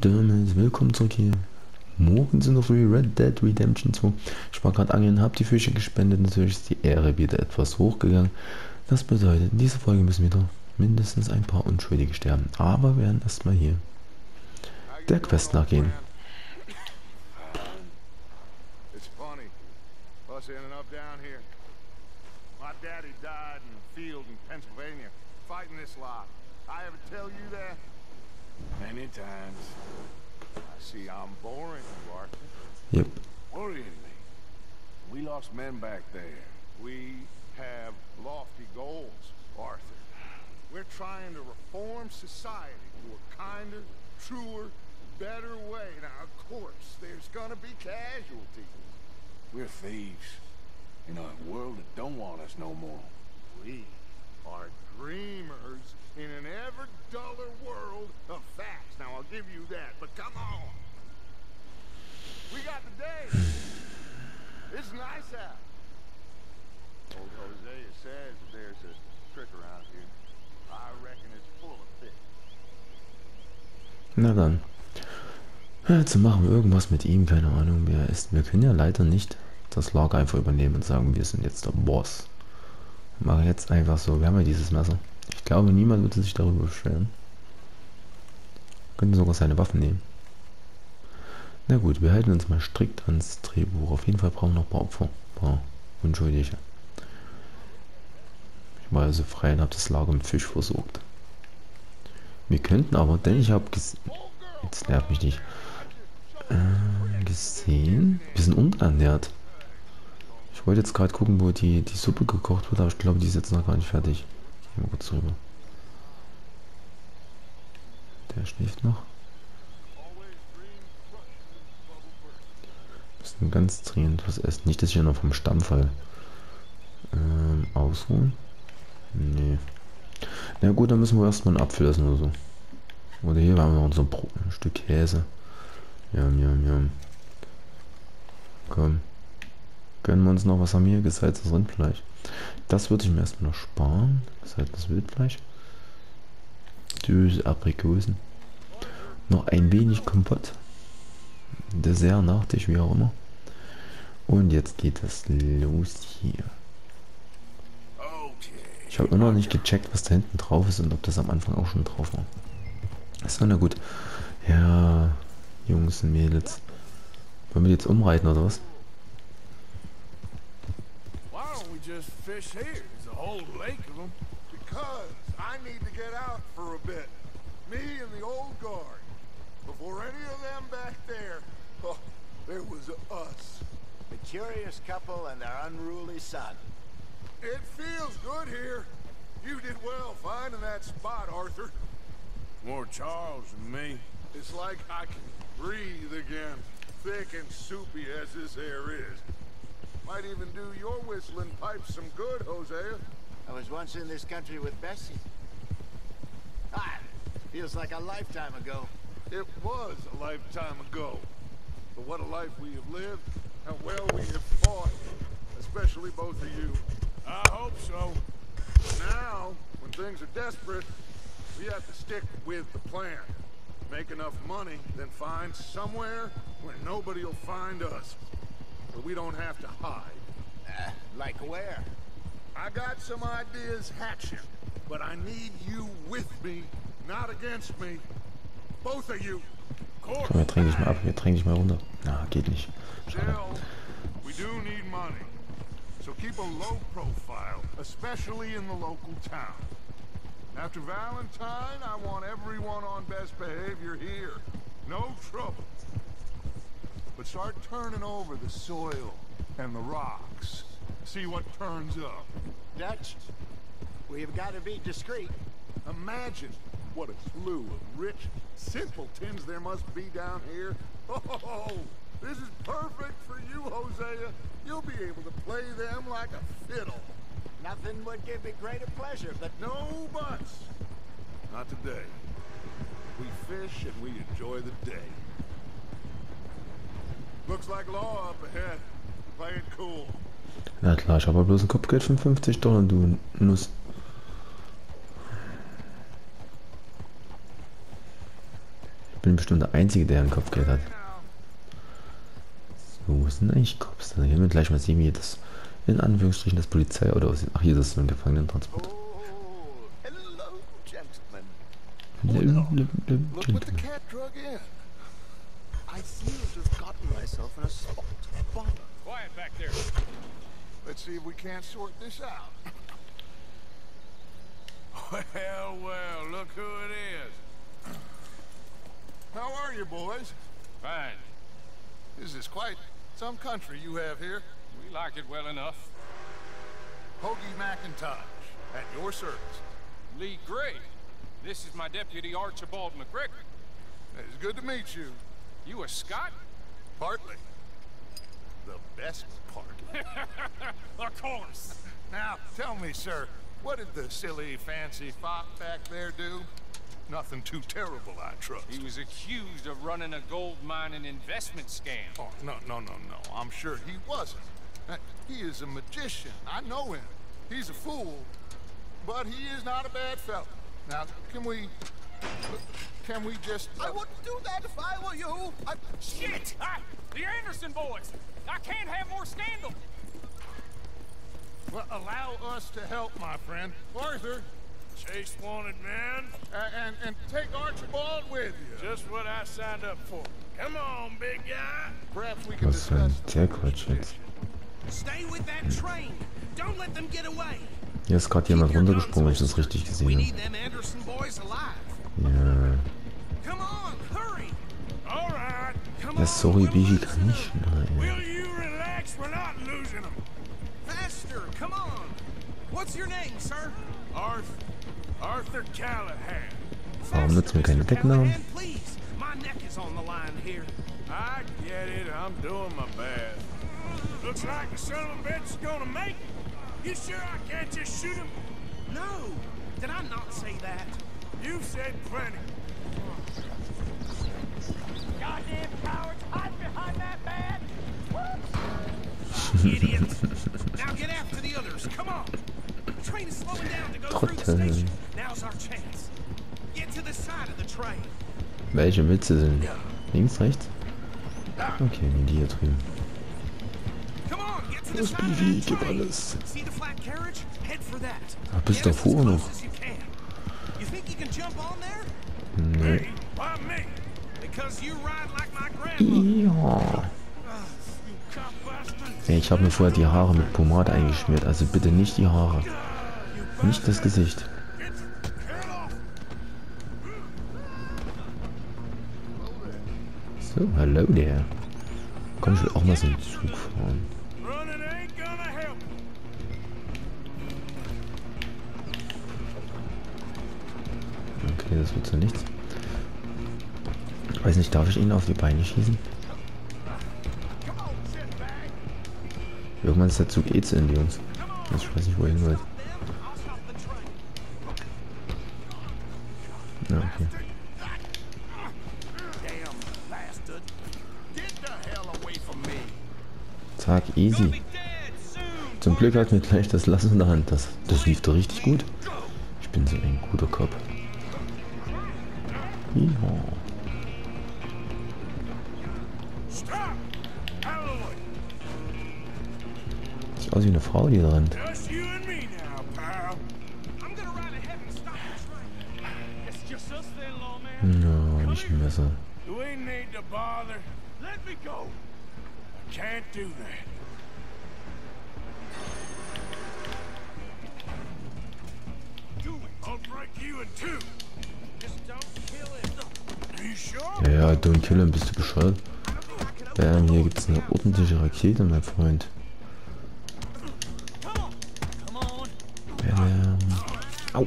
Und damit willkommen zurück hier. Morgen sind noch früh Red Dead Redemption 2. Ich war gerade angeln, habe die Fische gespendet. Natürlich ist die Ehre wieder etwas hochgegangen. Das bedeutet, in dieser Folge müssen wieder mindestens ein paar Unschuldige sterben. Aber wir werden erstmal hier der Quest nachgehen. Many times. I see I'm boring you, Arthur. Yep. Worrying me. We lost men back there. We have lofty goals, Arthur. We're trying to reform society to a kinder, truer, better way. Now, of course, there's gonna be casualties. We're thieves in a world that don't want us no more. We are dreamers in an ever duller world of facts. Now, I'll give you that, but come on. We got the day. It's nice out. Old Hosea says that there's a trick around here. I reckon it's full of fish. Na dann. Jetzt machen wir irgendwas mit ihm, keine Ahnung wer er ist. Wir können ja leider nicht das Lager einfach übernehmen und sagen, wir sind jetzt der Boss. Wir machen jetzt einfach so, wir haben ja dieses Messer. Ich glaube, niemand würde sich darüber beschweren. Können sogar seine Waffen nehmen. Na gut, wir halten uns mal strikt ans Drehbuch. Auf jeden Fall brauchen wir noch ein paar Opfer. Ein paar Unschuldige. Ich war also frei und habe das Lager mit Fisch versorgt. Wir könnten aber, denn ich habe jetzt nervt mich nicht. Gesehen? Wir sind unterernährt. Ich wollte jetzt gerade gucken, wo die Suppe gekocht wird, aber ich glaube, die ist jetzt noch gar nicht fertig. Gehen wir kurz rüber. Der schläft noch. Wir müssen ganz dringend was essen. Nicht, dass ich ja noch vom Stamm falle. Ausruhen? Nee. Na gut, dann müssen wir erstmal einen Apfel essen oder so. Oder hier haben wir noch so ein Stück Käse. Jam. Komm. Gönnen wir uns noch, was haben wir hier? Gesalzenes Rindfleisch. Das würde ich mir erstmal noch sparen. Gesalzenes Wildfleisch. Süße Aprikosen. Noch ein wenig Kompott. Dessert, Nachtisch, wie auch immer. Und jetzt geht es los hier. Ich habe immer noch nicht gecheckt, was da hinten drauf ist und ob das am Anfang auch schon drauf war. So, na gut. Ja, Jungs und Mädels. Wollen wir jetzt umreiten oder was? Just fish here. There's a whole lake of them. Because I need to get out for a bit. Me and the old guard. Before any of them back there, oh, there was us. The curious couple and their unruly son. It feels good here. You did well finding that spot, Arthur. More Charles than me. It's like I can breathe again. Thick and soupy as this air is. Might even do your whistling pipes some good, Hosea. I was once in this country with Bessie. Ah, feels like a lifetime ago. It was a lifetime ago. But what a life we have lived, how well we have fought. Especially both of you. I hope so. Now, when things are desperate, we have to stick with the plan. Make enough money, then find somewhere where nobody will find us. But we don't have to hide. Like where? I got some ideas hatching, but I need you with me, not against me. Both of you. Komm, wir tränken dich mal ab, wir tränken dich mal runter. Na, geht nicht. Schade. We do need money. So keep a low profile, especially in the local town. After Valentine, I want everyone on best behavior here. No trouble. But start turning over the soil and the rocks. See what turns up. Dutch, we've got to be discreet. Imagine what a slew of rich simpletons there must be down here. Oh, this is perfect for you, Hosea. You'll be able to play them like a fiddle. Nothing would give me greater pleasure, but no buts. Not today. We fish and we enjoy the day. Looks like law up ahead. Play it cool. Na klar, ich habe aber bloß ein Kopfgeld von $50, du Nuss. Bin bestimmt der Einzige, der einen Kopfgeld hat. So, wo sind eigentlich Cops? Dann können wir gleich mal sehen, wie das in Anführungsstrichen das Polizeiauto aussieht. Ach, hier ist so ein Gefangenentransport. Oh, hello, gentlemen. Look what the cat drug in. I seem to have gotten myself in a spot. Bother. Quiet back there. Let's see if we can't sort this out. Well, well, look who it is. How are you, boys? Fine. This is quite some country you have here. We like it well enough. Hoagie McIntosh, at your service. Lee Gray. This is my deputy, Archibald McGregor. It's good to meet you. You a Scot? Partly. The best part. Of course. Now, tell me, sir, what did the silly, fancy fop back there do? Nothing too terrible, I trust. He was accused of running a gold mining investment scam. Oh, no. I'm sure he wasn't. He is a magician. I know him. He's a fool, but he is not a bad fellow. Now, can we just... I wouldn't do that if I were you. Shit! The Anderson boys! I can't have more scandal! Well, allow us to help, my friend. Arthur, Chase wanted man. and take Archibald with you. Just what I signed up for. Come on, big guy. Perhaps we can Was für ein discuss... Tierquatsch jetzt. Stay with that train. Don't let them get away. Hier ist gerade jemand runtergesprungen, wenn ich das richtig We gesehen habe. need them Anderson boys alive. Ja. Come on, hurry. All right. Come Ja, on. sorry, we'll Bibi lose kann them. nicht schneiden. Will you relax? We're not losing them. Faster, come on. What's your name, sir? Arthur Callahan. Warum nutzen wir keine Mr. Decknamen? Callahan, please. My neck is on the line here. I get it. I'm doing my best. Looks like the son of a bitch is gonna make it. You sure I can't just shoot him? No, did I not say that? You said plenty. Goddamn cowards, hide behind that bag. Idiot. Now get after the others. Come on. The train is slowing down to go through the Trottel. station. Now's our chance. Get to the side of the train. Welche Witze sind? Links, rechts? Okay, nee, die hier drüben. Come on, get to the Los, side of Bibi, that gib train. alles. See the flat carriage? Head for that. Ah, bis Get as davor close noch. as you can. You think you can jump on there? Nee. Why me? Because you ride like my grandmother. Ja. You cop bastard. Ey, ich habe mir vorher die Haare mit Pomade eingeschmiert, also bitte nicht die Haare. Nicht das Gesicht. So, hello there. Komm, ich will auch mal so einen Zug fahren. Running ain't gonna help. Okay, das wird so nichts. Ich weiß nicht, darf ich ihn auf die Beine schießen? Irgendwann ist der Zug eh zu Ende, Jungs. Ich weiß nicht, wohin wollt. I'll stop the train. Ja, okay. Damn bastard. Get the hell away from me. Zack, easy. Zum Glück hat mir gleich das Lass in der Hand. Das lief doch richtig gut. Ich bin so ein guter Cop. Ja. Stop! Halloway! Sieht aus wie eine Frau, die da rennt. Just you and me now, pal. I'm gonna ride ahead and stop the train. It's just us then, lawman. No, nicht mehr so. Do we need to bother? Let me go. I can't do that. Do it. I'll break you in two. Just don't kill him. Are you sure? Ja, don't kill him, bist du bescheuert? Bam, hier gibt's eine ordentliche Rakete, mein Freund. Come on. Bam. Au.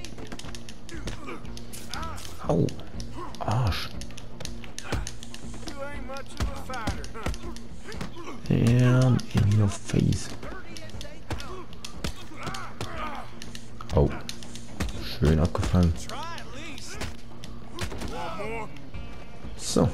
Au. Arsch. You ain't much of a fighter, huh? Bam, in your face. Au. Schön abgefangen. Try at least. One more. So.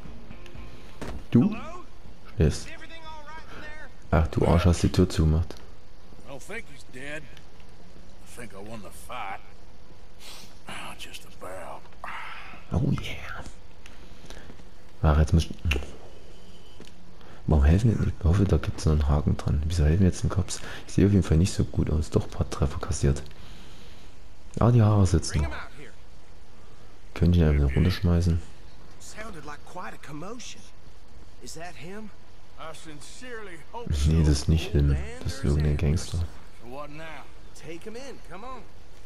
Du schläfst. Everything all right in there? Ach, du Arsch, hast die Tür zugemacht. I don't think he's dead. I think I won the fight. Just about. Oh yeah. Ach, jetzt muss ich... Warum helfen wir nicht? Ich hoffe, da gibt es noch einen Haken dran. Wieso helfen jetzt den Cops? Ich sehe auf jeden Fall nicht so gut aus. Doch ein paar Treffer kassiert. Ah, die Haare sitzen noch. Könnte ich ihn einfach runterschmeißen? Sounded like quite a commotion. Is that him? I sincerely hope Nee, das ist nicht Hilme. Das ist irgendein Gangster. so. What now? Take him in. Come on.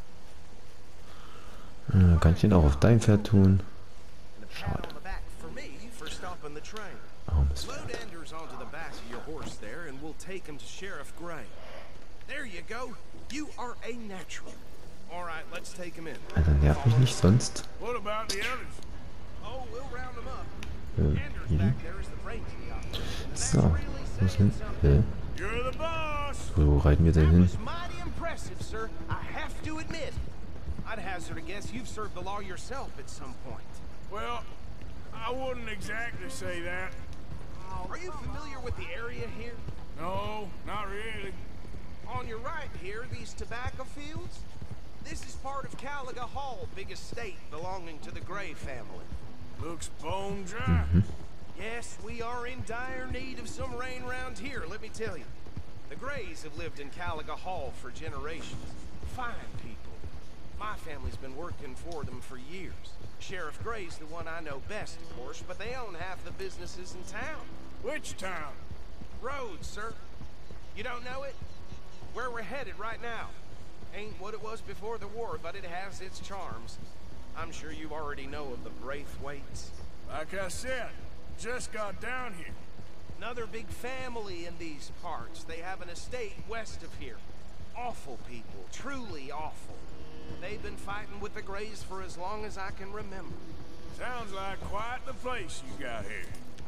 Kann ich den auch auf dein Pferd tun? And a pat on the back for me for stopping the train. Armes Load Pferd. Anders onto the back of your horse there, and we'll take him to Sheriff Gray. There you go. You are a natural. All right, let's take him in. Alter, nerv mich nicht sonst. What about the others? Oh, we'll round them up. Anders Hier. back there is the brains of the operation. And that's So, really wo saying sind something. wir? You're the boss. Wo reiten wir denn That hin? was mighty impressive, sir. I have to admit. I'd hazard a guess you've served the law yourself at some point. Well, I wouldn't exactly say that. Are you familiar with the area here? No, not really. On your right here, these tobacco fields? This is part of Caliga Hall, big estate belonging to the Gray family. Looks bone dry. Yes, we are in dire need of some rain round here, let me tell you. The Grays have lived in Caliga Hall for generations. Fine people. My family's been working for them for years. Sheriff Gray's the one I know best, of course, but they own half the businesses in town. Which town? Rhodes, sir. You don't know it? Where we're headed right now. Ain't what it was before the war, but it has its charms. I'm sure you already know of the Braithwaites. Like I said, just got down here. Another big family in these parts. They have an estate west of here. Awful people, truly awful. They've been fighting with the Grays for as long as I can remember. Sounds like quite the place you got here.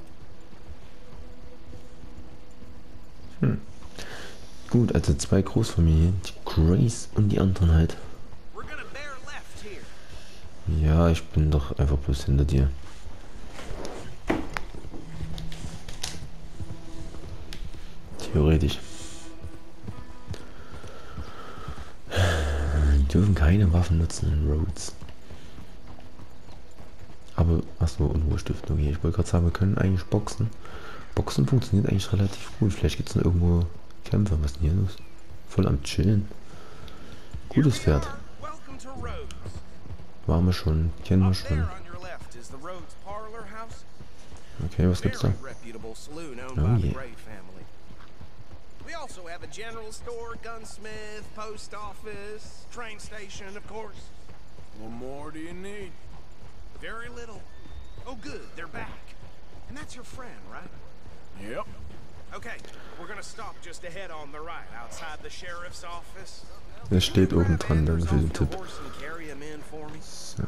Gut, also zwei Großfamilien. Die Grays und die anderen halt. We're gonna bear left here. Ja, ich bin doch einfach bloß hinter dir. Theoretisch. Wir dürfen keine Waffen nutzen in Rhodes. Aber, achso, Unruhestiftung hier. Ich wollte gerade sagen, wir können eigentlich boxen. Boxen funktioniert eigentlich relativ gut. Vielleicht gibt es noch irgendwo Kämpfe. Was ist denn hier los? Voll am Chillen. Gutes Pferd. Welcome to Rhodes. Waren wir schon. Kennen wir Up there schon. on your left is the Rhodes Parlor House. Okay, was gibt's da? Very reputable saloon owned Oh, by the yeah. Gray family. We also have a general store, gunsmith, post office, train station, of course. What more do you need? Very little. Oh, good, they're back. And that's your friend, right? Yep. Okay, we're gonna stop just ahead on the right, outside the sheriff's office. Es steht oben dran, dann Anders für den off your Tipp. horse and carry him in for me. So.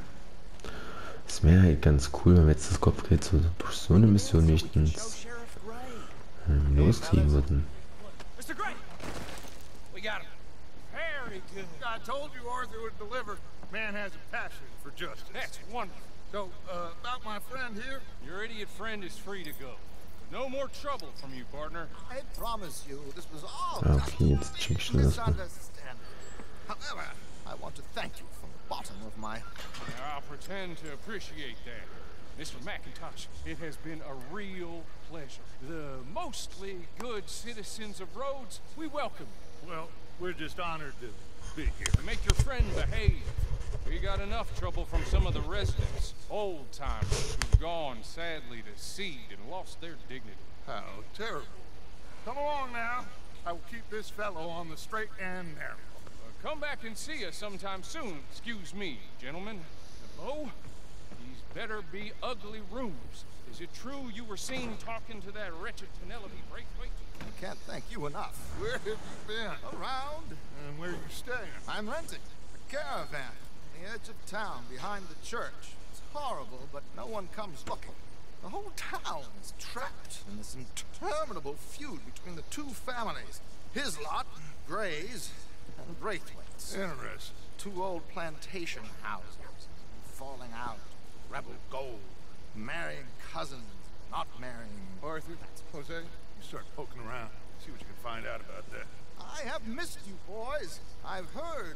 Es wäre halt ganz cool, wenn wir jetzt das Kopfgeld so durch so eine Mission nicht Show ins Sheriff Gray. loskriegen würden. Mr. Gray! We got him. Very good. I told you Arthur would deliver. Man has a passion for justice. That's wonderful. So, about my friend here, Your idiot friend is free to go. No more trouble from you, partner. I promise you, this was all Ah, just okay, jetzt check ich das mal. misunderstanding. However, I want to thank you from the bottom of my... Now, I'll pretend to appreciate that. Mr. McIntosh, it has been a real pleasure. The mostly good citizens of Rhodes, we welcome you. well, we're just honored to be here. To make your friend behave. We got enough trouble from some of the residents, old-timers who've gone, sadly, to seed and lost their dignity. How terrible. Come along now. I will keep this fellow on the straight and narrow. Come back and see us sometime soon. Excuse me, gentlemen. Bo, these better be ugly rooms. Is it true you were seen talking to that wretched Penelope Braithwaite? I can't thank you enough. Where have you been? Around, And where you staying? I'm renting a caravan on the edge of town behind the church. It's horrible, but no one comes looking. The whole town is trapped in this interminable feud between the two families. His lot, Grays, and Braithwaite's. Interesting. Two old plantation houses, falling out, rebel gold, marrying cousins, not marrying... Arthur, Jose, you start poking around. See what you can find out about that. I have missed you, boys. I've heard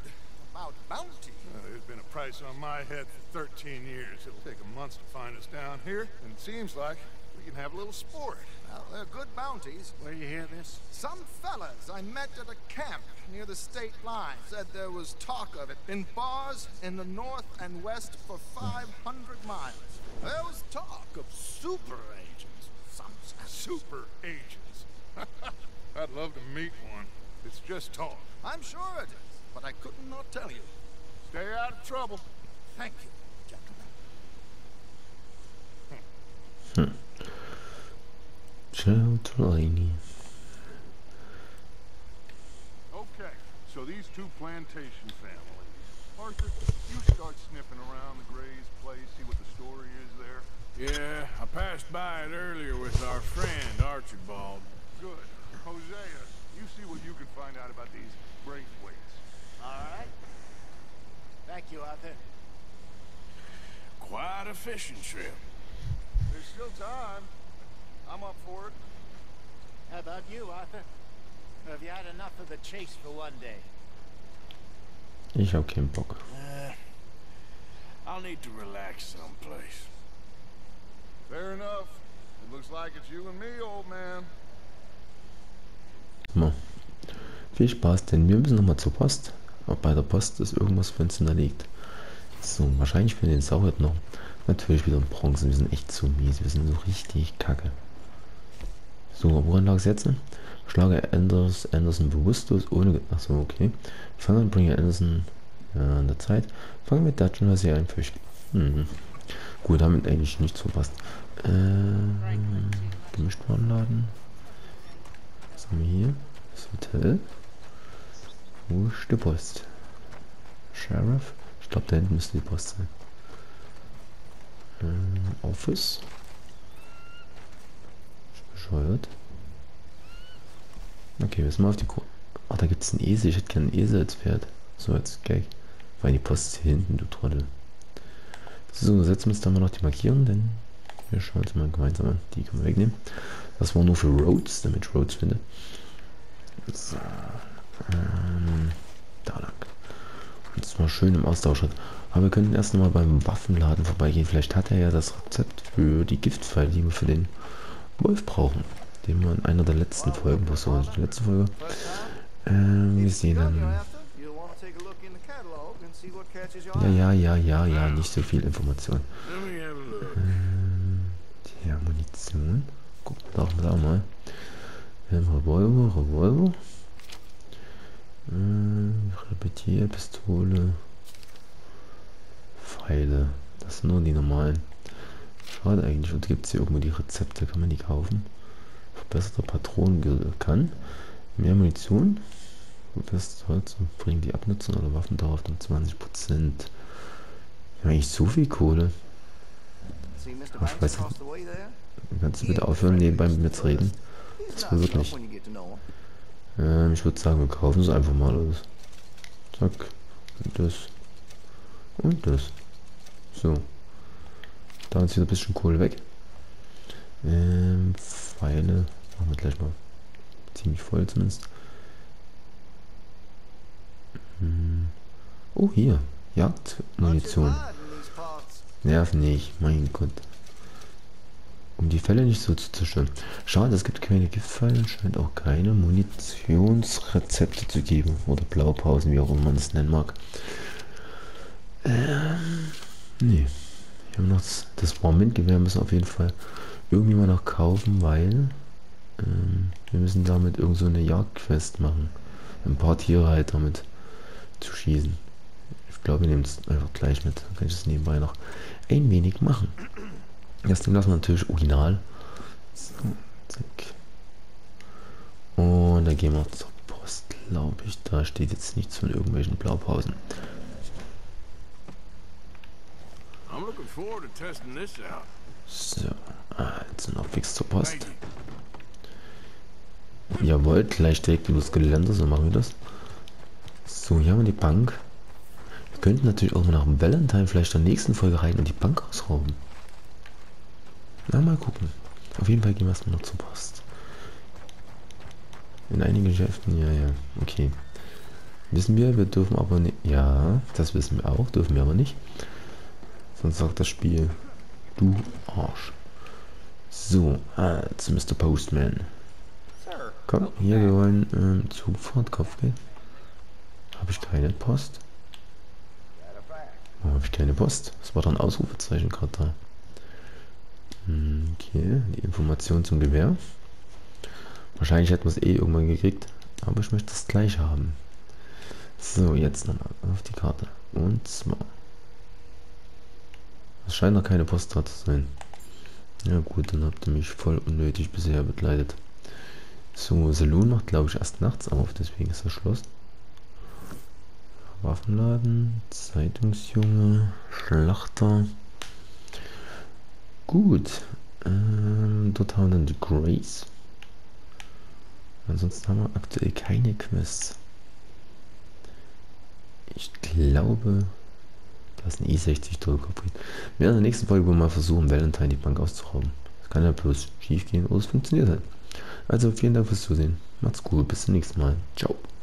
about bounty. There's been a price on my head for 13 years. It'll take a month to find us down here, and it seems like we can have a little sport. Well, they're good bounties. Where you hear this? Some fellas I met at a camp near the state line said there was talk of it in bars in the north and west for 500 miles. There was talk of super agents. Some Super agents. I'd love to meet one. It's just talk. I'm sure it is, but I could not tell you. Stay out of trouble. Thank you, gentlemen. Joe Delaney. Okay, so these two plantation families. Arthur, you start sniffing around the Gray's place, see what the story is there. Yeah, I passed by it earlier with our friend, Archibald. Good. Hosea, you see what you can find out about these Braithwaites. All right. Thank you, Arthur. Quite a fishing trip. There's still time. I'm up for it. How about you, Arthur? Or have you had enough of the chase for one day? Ich hab keinen Bock. I'll need to relax someplace. Fair enough. It looks like it's you and me, old man. So. Viel Spaß, denn wir müssen nochmal zur Post. Auch bei der Post ist irgendwas für uns hinterlegt. So, wahrscheinlich für den Sauert noch. Natürlich wieder Bronzen. Wir sind echt so mies. Wir sind so richtig kacke. So, woran lag es jetzt? Schlage Anderson bewusstlos ohne... Achso, okay. Fange an, bringe Anderson an der Zeit. Fange mit Dutchen, was hier ein Fisch. Gut, damit eigentlich nichts verpasst. Gemischtwarenladen. Was haben wir hier? Das Hotel. Wo ist die Post? Sheriff? Ich glaube, da hinten müsste die Post sein. Office. Bescheuert. Okay, wir sind mal auf die Ach, da gibt es einen Esel. Ich hätte gerne einen Esel als Pferd. So, als Gag. Weil die Post ist hier hinten, du Trottel. So, setzen wir uns da mal noch die Markierung, denn wir schauen uns mal gemeinsam an. Die können wir wegnehmen. Das war nur für Rhodes, damit ich Rhodes finde. So, da lang. Und zwar schön im Austausch. Aber wir können erst mal beim Waffenladen vorbeigehen. Vielleicht hat er ja das Rezept für die Giftpfeile, die wir für den Wolf brauchen. Den wir in einer der letzten Folgen, was war die letzte Folge? Wir sehen dann. Ja, nicht so viel Information. Die Munition. Gucken wir da mal. Wir haben Revolver. Repetier, Pistole. Pfeile. Das sind nur die normalen. Schade eigentlich. Und gibt es hier irgendwo die Rezepte? Kann man die kaufen? Verbesserte Patronen kann. Mehr Munition. Verbesserte Holz. Bringen die Abnutzung oder Waffen darauf um 20%. Ja, eigentlich so viel Kohle. Aber ich weiß nicht. Kannst du bitte aufhören, nebenbei mit mir zu reden? Das will wirklich. Ich würde sagen, wir kaufen es einfach mal alles. Zack. Und das. Und das. So. Da ist wieder ein bisschen Kohle weg. Pfeile. Machen wir gleich mal ziemlich voll zumindest. Oh, hier. Jagdmunition. Nerv nicht, mein Gott. Um die Fälle nicht so zu zerstören. Schade, es gibt keine Giftpfeile, scheint auch keine Munitionsrezepte zu geben. Oder Blaupausen, wie auch immer man es nennen mag. Nee. Wir haben noch das Warmint-Gewehr, müssen wir auf jeden Fall irgendwie mal noch kaufen, weil wir müssen damit irgend so eine Jagdquest machen. Ein paar Tiere halt damit zu schießen. Ich glaube, wir nehmen es einfach gleich mit. Dann kann ich das nebenbei noch ein wenig machen. Das Ding lassen wir natürlich original. So, zack. Und dann gehen wir zur Post, glaube ich. Da steht jetzt nichts von irgendwelchen Blaupausen. So, jetzt noch fix zur Post. Jawohl, gleich direkt über das Gelände, so machen wir das. So, hier haben wir die Bank. Wir könnten natürlich auch mal nach dem Valentine vielleicht in der nächsten Folge rein und die Bank ausrauben. Na, mal gucken. Auf jeden Fall gehen wir erstmal noch zur Post. In einigen Geschäften, ja, okay. Wissen wir dürfen aber nicht. Ja, das wissen wir auch, dürfen wir aber nicht. Sonst sagt das Spiel, du Arsch. So, zu Mr. Postman. Komm, hier, wir wollen Zugfahrt, Kopfgeld. Habe ich keine Post? Warum habe ich keine Post? Das war doch ein Ausrufezeichen gerade da. Okay, die Information zum Gewehr. Wahrscheinlich hätten wir es eh irgendwann gekriegt, aber ich möchte es gleich haben. So, jetzt nochmal auf die Karte. Und zwar. Es scheint noch keine Post da zu sein. Ja gut, dann habt ihr mich voll unnötig bisher begleitet. So, Saloon macht glaube ich erst nachts auf, deswegen ist er Schloss. Waffenladen, Zeitungsjunge, Schlachter. Gut. Dort haben wir dann die Grace. Ansonsten haben wir aktuell keine Quests. Ich glaube, da ist ein E60 Tollkopf. Wir werden in der nächsten Folge mal versuchen, Valentine die Bank auszurauben. Das kann ja bloß schief gehen oder es funktioniert halt. Also vielen Dank fürs Zusehen. Macht's gut, bis zum nächsten Mal. Ciao.